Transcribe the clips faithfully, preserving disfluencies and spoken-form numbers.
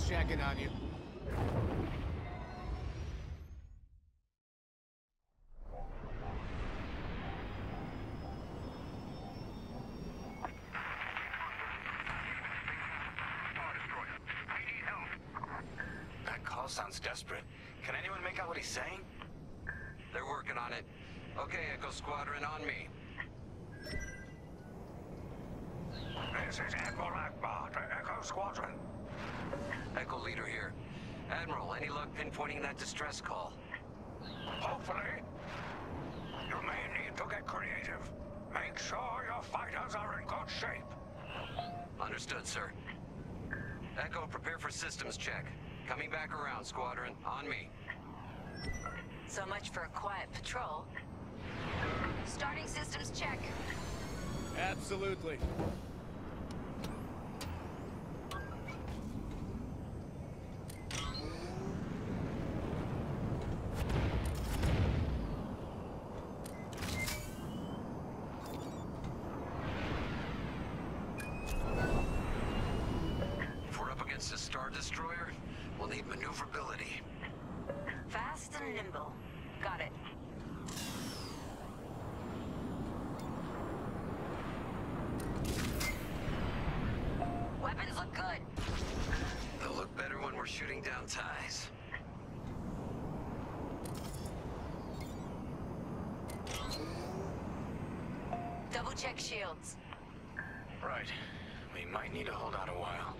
checking on you. That call sounds desperate. Can anyone make out what he's saying? They're working on it. Okay, Echo Squadron, on me. This is Admiral Akbar to Echo Squadron. Echo Leader here. Admiral, any luck pinpointing that distress call? Hopefully. You may need to get creative. Make sure your fighters are in good shape. Understood, sir. Echo, prepare for systems check. Coming back around, Squadron. On me. So much for a quiet patrol. Starting systems check. Absolutely. If we're up against a Star Destroyer, we'll need maneuverability. Fast and nimble. Got it. Weapons look good. They'll look better when we're shooting down ties. Double check shields. Right. We might need to hold out a while.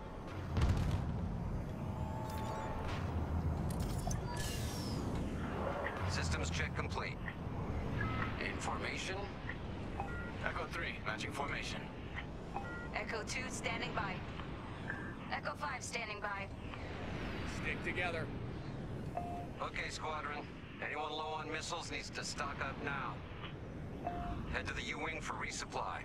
Systems check complete. In formation? Echo three, matching formation. Echo two standing by. Echo five standing by. Stick together. Okay, Squadron. Anyone low on missiles needs to stock up now. Head to the U-Wing for resupply.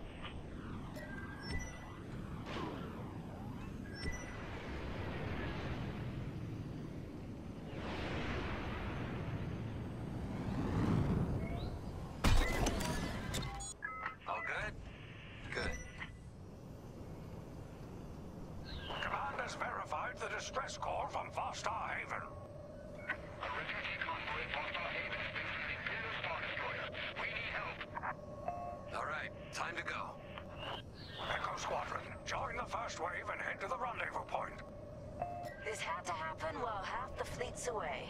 All good? Good. Command has verified the distress call from Foster Haven. A refugee convoy at Foster Haven has been an Imperial Star Destroyer. We need help. All right, time to go. Echo Squadron, join the first wave and head to the rendezvous point. This had to happen while half the fleet's away.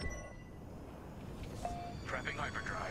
Prepping hyperdrive.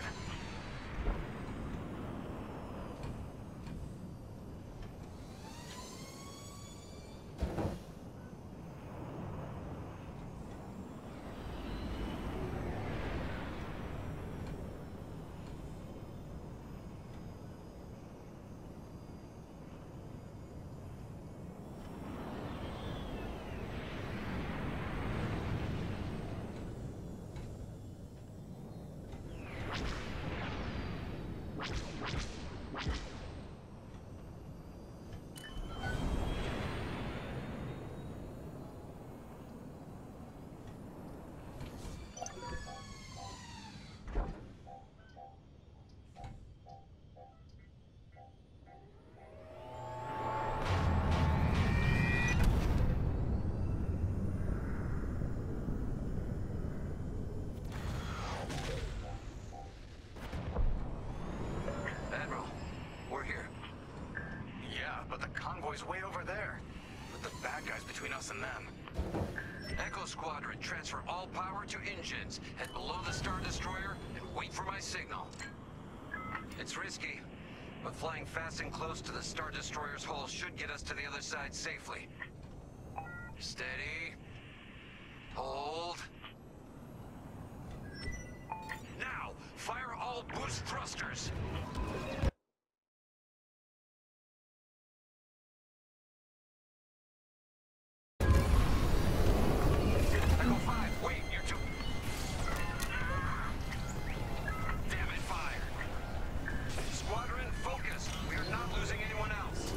Admiral, we're here. Yeah, but the convoy's way over there. Put the bad guys between us and them. Echo Squadron, transfer all power to engines. Head below the Star Destroyer and wait for my signal. It's risky, but flying fast and close to the Star Destroyer's hull should get us to the other side safely. Steady. Hold. Now, fire all boost thrusters. Echo five, wait, you're too... Damn it, fire. Squadron, focus. We are not losing anyone else.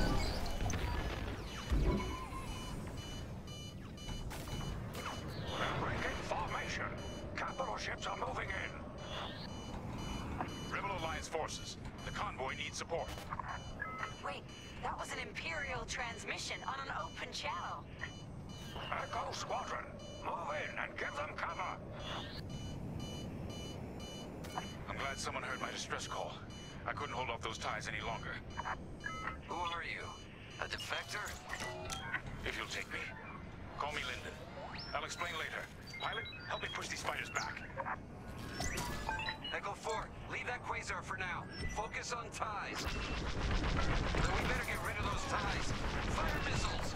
We're breaking formation. Capital ships are moving in. Rebel Alliance forces. The convoy needs support. Wait, that was an Imperial transmission on an open channel. Echo Squadron, move in and give them cover. I'm glad someone heard my distress call. I couldn't hold off those ties any longer. Who are you? A defector? If you'll take me, call me Linden. I'll explain later. Pilot, help me push these fighters back. Echo four, leave that quasar for now. Focus on ties. Then we better get rid of those ties. Fire missiles!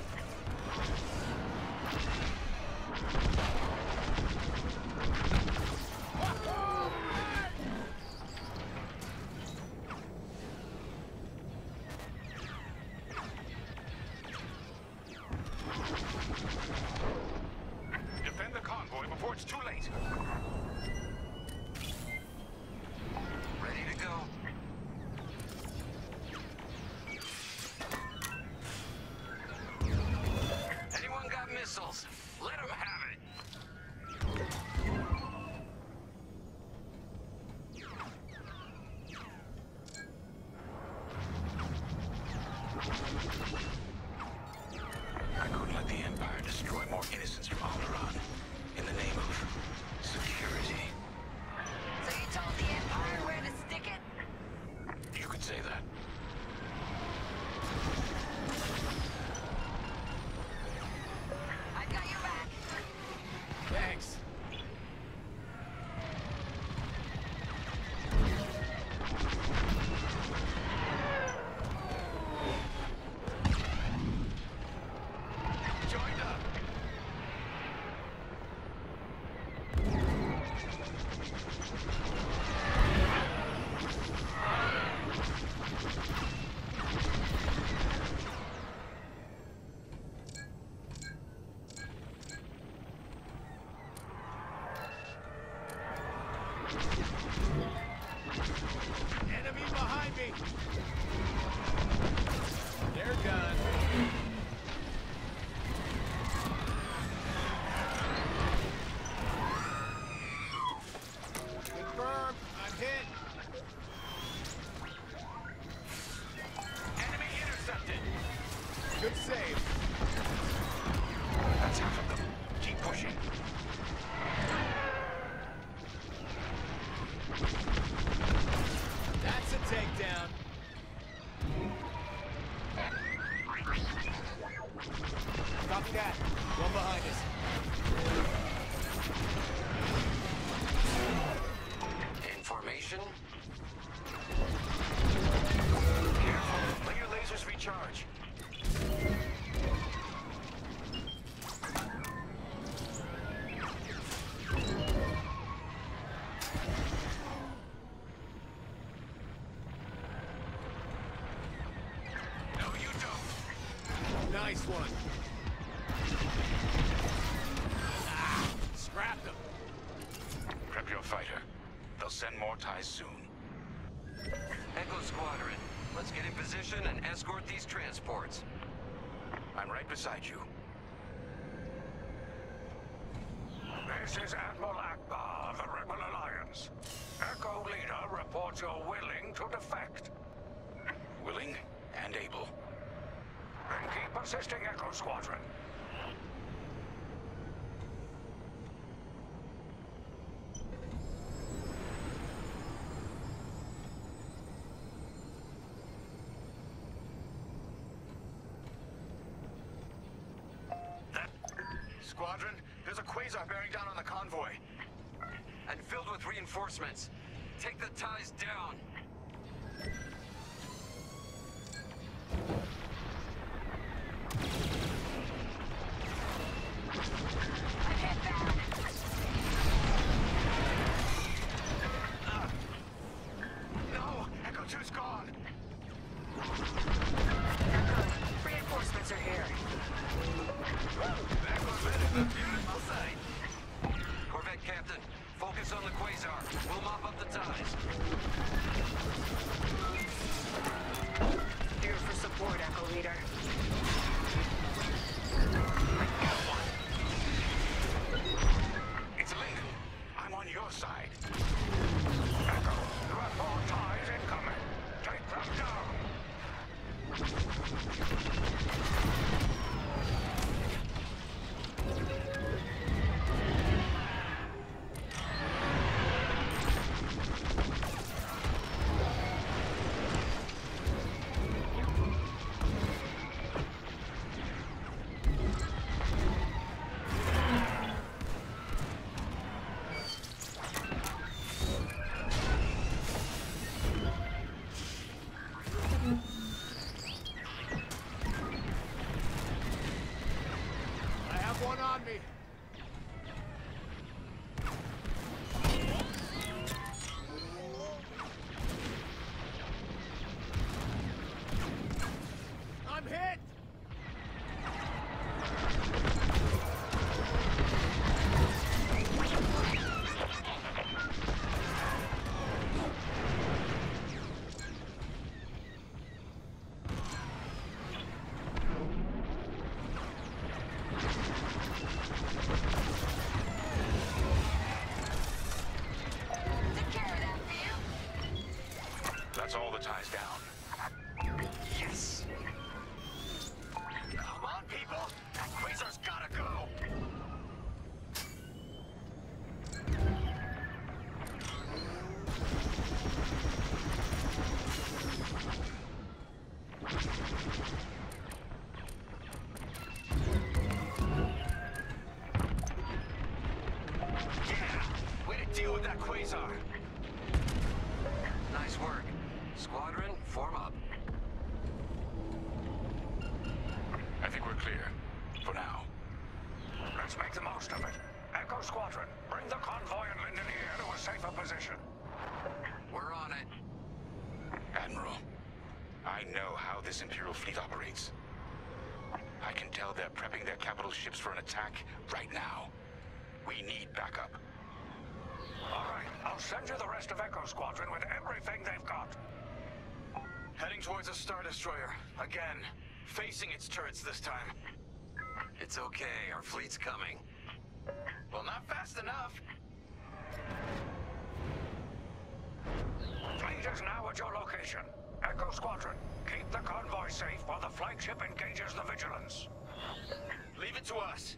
Defend the convoy before it's too late. Ready to go. Anyone got missiles? Let them have it. I couldn't let the Empire destroy more innocents from Alderaan in the name of security. So you told the Empire where to stick it? You could say that. I've got your back. Thanks. Joined up. Enemy behind me. They're gone. Confirmed. I'm hit. Enemy intercepted. Good save. That's half of them. Keep pushing. That's a takedown. Copy that. One behind us. In formation? Careful. Let your lasers recharge. No, you don't. Nice one. Ah, scrapped them. Prep your fighter. They'll send more ties soon. Echo Squadron, let's get in position and escort these transports. I'm right beside you. This is Admiral Akbar of the Rebel Alliance. Echo Leader reports you're willing to defect. Willing and able. Then keep assisting Echo Squadron. Squadron, there's a quasar bearing down on the convoy. And filled with reinforcements. Take the ties down. I'm hit bad. No! Echo two's gone! Reinforcements are here. Corvette Captain, focus on the quasar. We'll mop up the ties. Here for support, Echo Leader. It's Linden. I'm on your side. Echo, you have more ties incoming. Take them down. all the ties down. Yes! Come on, people! That Quasar's gotta go! Yeah! Way to deal with that Quasar! Nice work. Squadron, form up. I think we're clear. For now. Let's make the most of it. Echo Squadron, bring the convoy and Linden here to a safer position. We're on it. Admiral, I know how this Imperial fleet operates. I can tell they're prepping their capital ships for an attack right now. We need backup. All right, I'll send you the rest of Echo Squadron with everything they've got. Heading towards a Star Destroyer. Again. Facing its turrets this time. It's okay, our fleet's coming. Well, not fast enough. Fleet is now at your location. Echo Squadron, keep the convoy safe while the flagship engages the Vigilance. Leave it to us.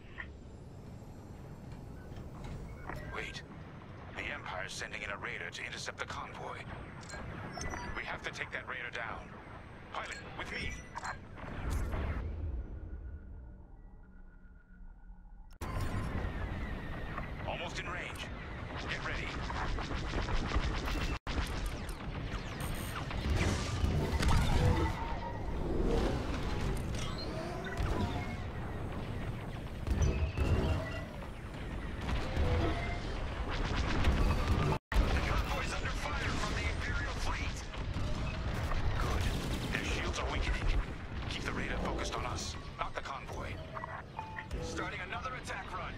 Wait. The Empire's sending in a raider to intercept the convoy. We have to take that raider down. Pilot, with me. Almost in range. Get ready. Starting another attack run.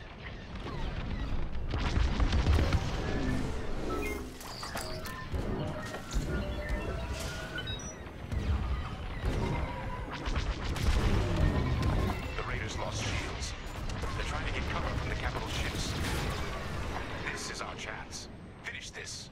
The raiders lost shields. They're trying to get cover from the capital ships. This is our chance. Finish this.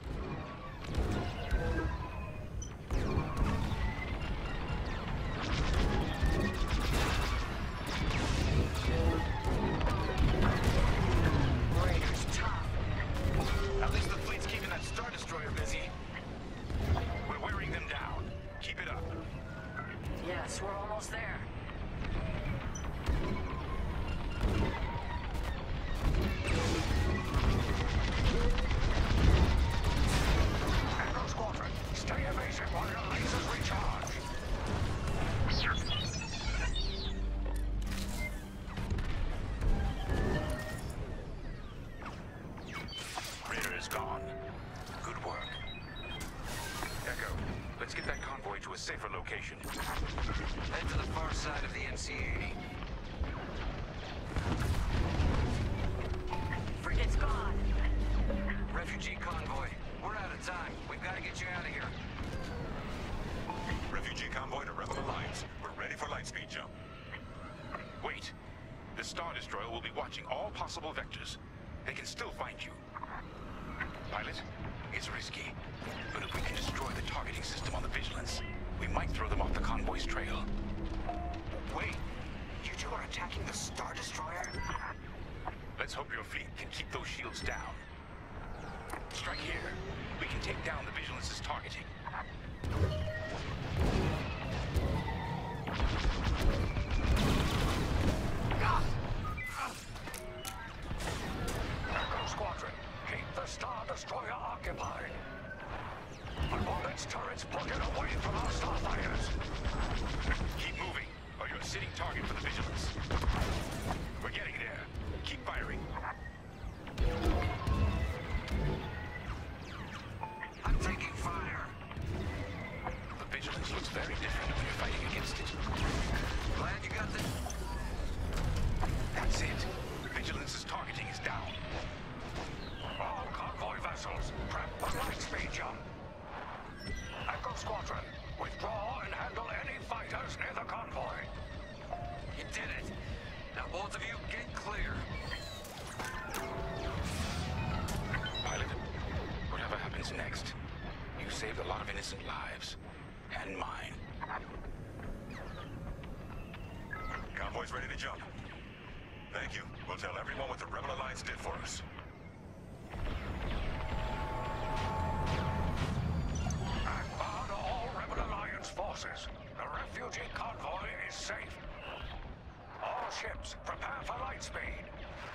Raiders tough. At least the fleet's keeping that Star Destroyer busy. We're wearing them down. Keep it up. Yes, we're almost there. Echo Squadron, stay evasive while your lasers recharge. Raider is gone. Good work. Echo, let's get that convoy to a safer location. Head to the far side of the M C eighty. Frigate's gone. Refugee convoy. We're out of time. We've got to get you out of here. Refugee convoy to Rebel Alliance. We're ready for lightspeed jump. Wait. The Star Destroyer will be watching all possible vectors. They can still find you. Pilot, it's risky. But if we can destroy the targeting system on the Vigilance, we might throw them off the convoy's trail. Wait, you two are attacking the Star Destroyer? Let's hope your fleet can keep those shields down. Strike here. We can take down the Vigilance's targeting. Echo Squadron, keep the Star Destroyer occupied. But all its turrets pointed away from our starfighters. Keep moving, or you're a sitting target for the Vigilance. We're getting there. Keep firing. I'm taking fire. The Vigilance looks very different when you're fighting against it. Glad you got the... That's it. Vigilance's targeting is down. All convoy vessels, prep for lightspeed jump. Echo Squadron, withdraw and handle any fighters near the convoy. You did it. Now both of you get clear. Pilot, whatever happens next, you You've saved a lot of innocent lives. And mine. Convoy's ready to jump. Thank you. We'll tell everyone what the Rebel Alliance did for us. Akbar to all Rebel Alliance forces. The refugee convoy is safe. All ships, prepare for light speed.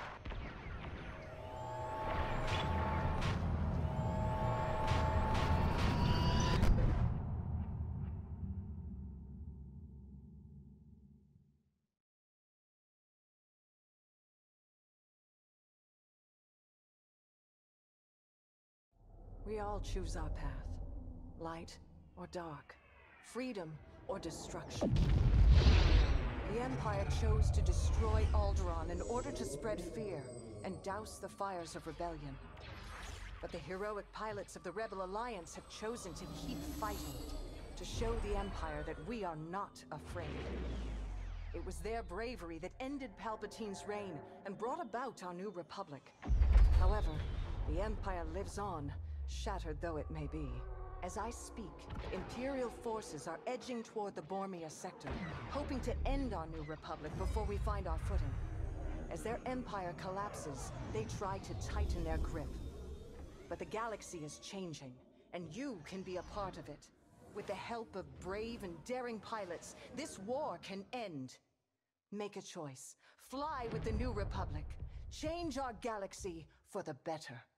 We all choose our path. Light or dark. Freedom or destruction. The Empire chose to destroy Alderaan in order to spread fear and douse the fires of rebellion. But the heroic pilots of the Rebel Alliance have chosen to keep fighting, to show the Empire that we are not afraid. It was their bravery that ended Palpatine's reign and brought about our new Republic. However, the Empire lives on, shattered though it may be. As I speak, Imperial forces are edging toward the Bormia sector, hoping to end our new Republic before we find our footing. As their empire collapses, they try to tighten their grip. But the galaxy is changing, and you can be a part of it. With the help of brave and daring pilots, this war can end. Make a choice. Fly with the new Republic. Change our galaxy for the better.